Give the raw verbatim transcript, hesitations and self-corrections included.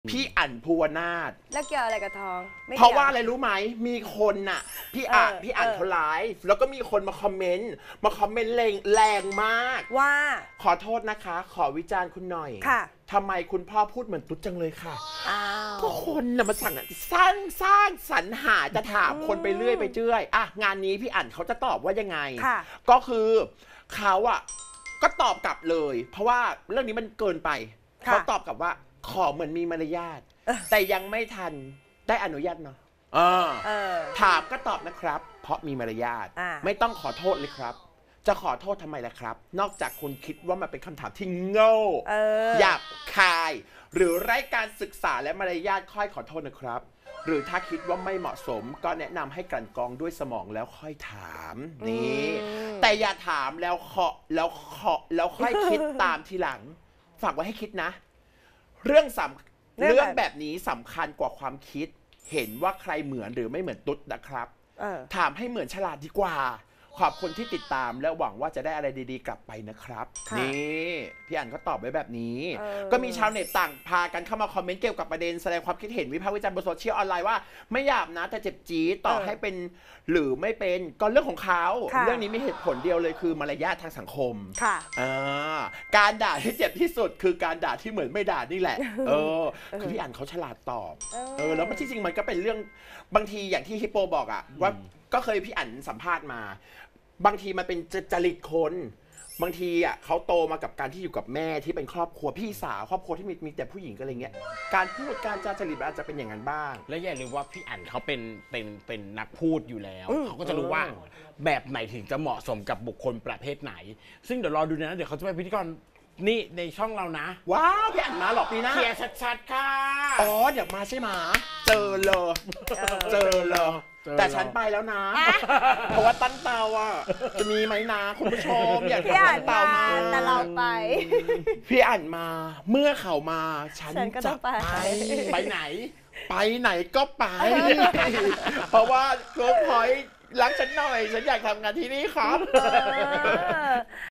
พี่อั่นภูวนาถแล้วเกี่ยวอะไรกับทองเพราะว่าอะไรรู้ไหมมีคนน่ะพี่อ่านพี่อ่านเขาไลฟ์แล้วก็มีคนมาคอมเมนต์มาคอมเมนต์แรงแรงมากว่าขอโทษนะคะขอวิจารณ์คุณหน่อยค่ะทำไมคุณพ่อพูดเหมือนตุ๊ดจังเลยค่ะอ้าวก็คนน่ะมาสั่งสร้างสร้างสรรหาจะถามคนไปเรื่อยไปเจื่อยอ่ะงานนี้พี่อ่านเขาจะตอบว่ายังไงก็คือเขาอ่ะก็ตอบกลับเลยเพราะว่าเรื่องนี้มันเกินไปเขาตอบกลับว่าขอเหมือนมีมารยาทแต่ยังไม่ทันได้อนุญาตเนาะถามก็ตอบนะครับเพราะมีมารยาทไม่ต้องขอโทษเลยครับจะขอโทษทำไมล่ะครับนอกจากคุณคิดว่ามันเป็นคำถามที่โง่หยาบคายหรือไร้การศึกษาและมารยาทค่อยขอโทษนะครับหรือถ้าคิดว่าไม่เหมาะสมก็แนะนำให้กลั่นกรองด้วยสมองแล้วค่อยถามนี่แต่อย่าถามแล้วเคาะแล้วเคาะแล้วค่อยคิดตามทีหลังฝากไว้ให้คิดนะเรื่องสำเรื่องแบบนี้สำคัญกว่าความคิดเห็นว่าใครเหมือนหรือไม่เหมือนตุ๊ดนะครับถามให้เหมือนฉลาดดีกว่าขอบคุณที่ติดตามและหวังว่าจะได้อะไรดีๆกลับไปนะครับนี่พี่อั๋นก็ตอบไว้แบบนี้ก็มีชาวเน็ตต่างพากันเข้ามาคอมเมนต์เกี่ยวกับประเด็นแสดงความคิดเห็นวิพากษ์วิจารณ์บนโซเชียลออนไลน์ว่าไม่หยาบนะแต่เจ็บจี๊ดต่อให้เป็นหรือไม่เป็นก็เรื่องของเขาเรื่องนี้มีเหตุผลเดียวเลยคือมารยาททางสังคมการด่าที่เจ็บที่สุดคือการด่าที่เหมือนไม่ด่านี่แหละเออคือพี่อั๋นเขาฉลาดตอบเออแล้วที่จริงมันก็เป็นเรื่องบางทีอย่างที่ฮิปโปบอกอะว่าก็เคยพี่อั๋นสัมภาษณ์มาบางทีมันเป็นจริตคนบางทีอ่ะเขาโตมากับการที่อยู่กับแม่ที่เป็นครอบครัวพี่สาวครอบครัวที่มีมีแต่ผู้หญิงก็อะไรเงี้ยการพูดการจาจริตอาจจะเป็นอย่างนั้นบ้างและอย่าลืมว่าพี่อั๋นเขาเป็นเป็นเป็นนักพูดอยู่แล้วเขาก็จะรู้ว่าแบบไหนถึงจะเหมาะสมกับบุคคลประเภทไหนซึ่งเดี๋ยวรอดูนะเดี๋ยวเขาจะไปพิธีกรนี่ในช่องเรานะว้าวพี่อั๋นมาหรอปีหน้าเคลียร์ชัดๆค่ะอ๋อเดี๋ยวมาใช่ไหมเจอเลยเจอเลยแต่ฉันไปแล้วนะเพราะว่าตั้งเตาอ่ะจะมีไหมนะคุณผู้ชมอยากตั้งเตามาแต่เราไปพี่อั๋นมาเมื่อเขามาฉันจะไปไปไหนไปไหนก็ไปเพราะว่าโกพอยรักฉันหน่อยฉันอยากทำงานที่นี่ครับ